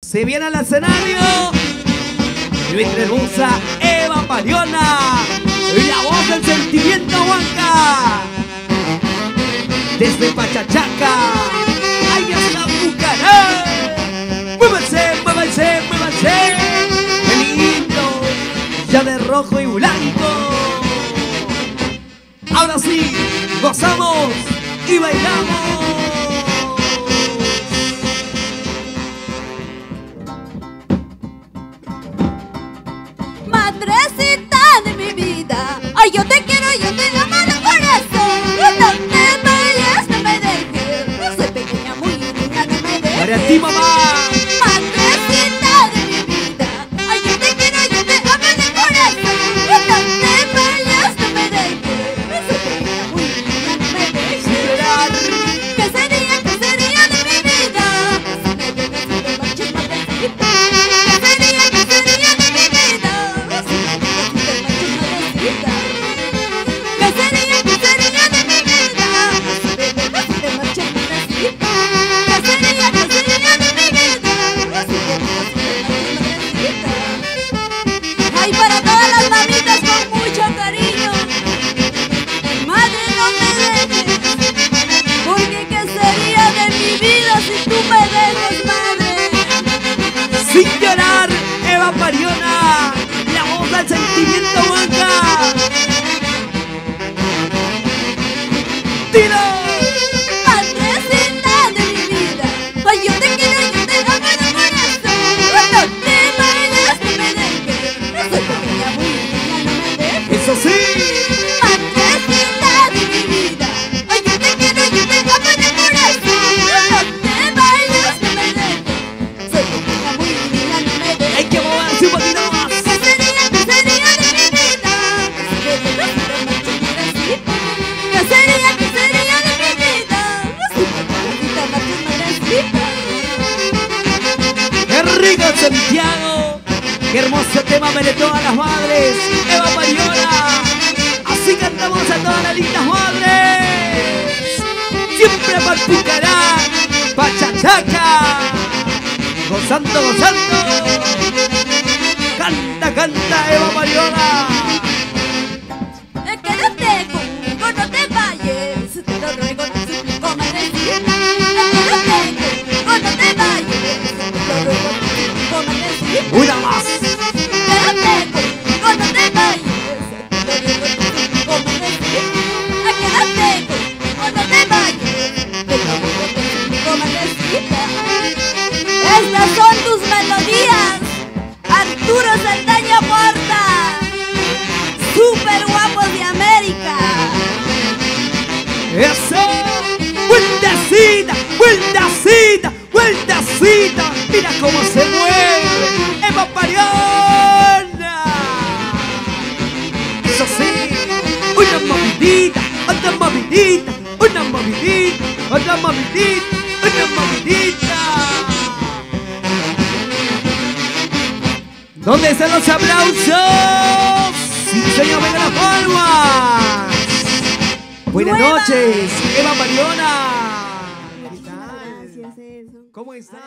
Se viene al escenario nuestra hermosa Eva Pariona, la voz del sentimiento huanca, desde Pachachaca, ¡ay, hasta Bucará! ¡Muévanse, muévanse, muévanse! ¡Qué lindo! Ya de rojo y blanco. Ahora sí, gozamos y bailamos. Madrecita de mi vida, ay, yo te quiero, yo te amo de corazón. No te vayas, no me dejes, no soy pequeña, muy niña, no me dejes. Para ti, mamá. Madrecita de mi vida, ay, yo te quiero, yo te amo de corazón. No te vayas, no me dejes, no soy pequeña, muy niña, no me dejes. ¿Qué sería de mi vida si me dejas y te marches, madrecita? ¿Qué sería de mi vida? ¿Qué sería de mi vida si me dejas y te marchas, madrecita? ¿Qué sería de mi vida si me dejas y te marchas, madrecita? Ay, para todas las mamitas con mucho cariño, madre, no me dejes, porque ¿qué sería de mi vida si tú me dejas, madre? Sin llorar, Eva Pariona, la voz del sentimiento huanca. ¡Tiro! Madrecita de mi vida, ay, yo te quiero, yo te amo de corazón. No te vayas, no me dejes, no soy pequeña, muy niña, no me dejes. ¡Eso sí! Madrecita de mi vida, ay, yo te quiero, yo te amo de corazón. No te vayas, no me dejes, soy pequeña, muy niña, no me dejes. Hay que moverse un poquito más. ¿Qué sería de mi vida si me dejas y te marchas, madrecita? ¿Qué sería de mi vida si me dejas y te marchas, madrecita? ¡Qué rico, Santiago! ¡Qué hermoso tema de todas las madres! ¡Eva Pariona! Así cantamos a todas las lindas madres. Siempre para Pucará, Pachachaca. Gozando, gozando. Canta, canta, Eva Pariona. Quédate conmigo, no te vayas, te lo ruego, te suplico, madrecita. Quédate conmigo, no te vayas, te lo ruego, te suplico, madrecita. Una más. Quédate conmigo, no te vayas, te lo ruego, te suplico, madrecita. Quédate conmigo, no te vayas, te lo ruego, te suplico, madrecita. Estas son tus melodías, Arturo Saldaña Porta, super guapos de América. ¡Eso! ¡Vueltacita! ¡Vueltacita! ¡Vueltacita! ¡Mira cómo se mueve! ¡Eva Pariona! ¡Eso sí! ¡Una movidita! ¡Otra movidita! ¡Una movidita! ¡Otra movidita! ¡Una movidita! ¿Dónde están los aplausos? ¡Sí, señor, venga las palmas! Buenas noches, Eva Pariona. Muchísimas gracias, Edson. ¿Cómo está?